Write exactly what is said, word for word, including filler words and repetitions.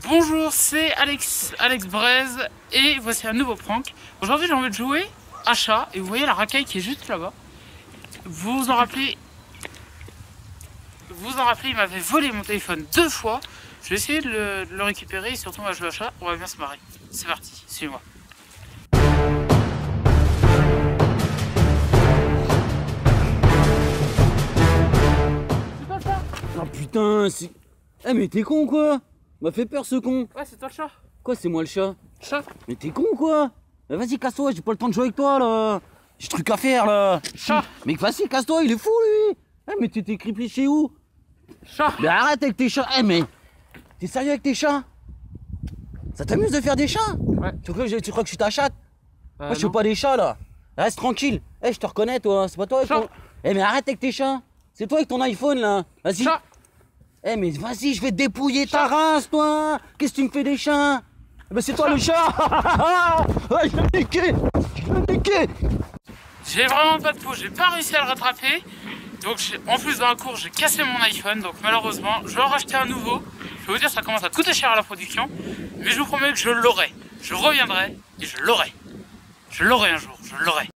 Bonjour, c'est Alex, Alex Braise et voici un nouveau prank. Aujourd'hui j'ai envie de jouer à chat et vous voyez la racaille qui est juste là-bas. Vous vous en rappelez, vous vous en rappelez, il m'avait volé mon téléphone deux fois. Je vais essayer de le, de le récupérer et surtout on va jouer à chat, on va bien se marrer. C'est parti, suivez-moi. C'est toi le chat? Ah putain, c'est... Eh mais t'es con quoi? M'a fait peur ce con. Ouais, c'est toi le chat. Quoi, c'est moi le chat? Chat. Mais t'es con quoi? Bah, vas-y, casse-toi, j'ai pas le temps de jouer avec toi là. J'ai truc à faire là. Chat. Mais vas-y, casse-toi, il est fou lui. Eh mais t'es criplé chez où? Chat. Mais arrête avec tes chats. Eh mais t'es sérieux avec tes chats? Ça t'amuse de faire des chats? Ouais. Tu crois que je, tu crois que je suis ta chatte? Euh, Moi je fais pas des chats là. Reste tranquille. Eh, je te reconnais toi, c'est pas toi avec Chat. ton... Eh mais arrête avec tes chats. C'est toi avec ton iPhone là. Vas-y. Chat. Eh mais vas-y, je vais te dépouiller ta race, toi. Qu'est-ce que tu me fais des chats? Eh ben c'est toi le chat. Ah, je vais me niquer. Je vais me niquer. J'ai vraiment pas de peau, j'ai pas réussi à le rattraper. Donc en plus dans la course j'ai cassé mon iPhone, donc malheureusement je vais en racheter un nouveau. Je vais vous dire ça commence à coûter cher à la production, mais je vous promets que je l'aurai. Je reviendrai et je l'aurai. Je l'aurai un jour, je l'aurai.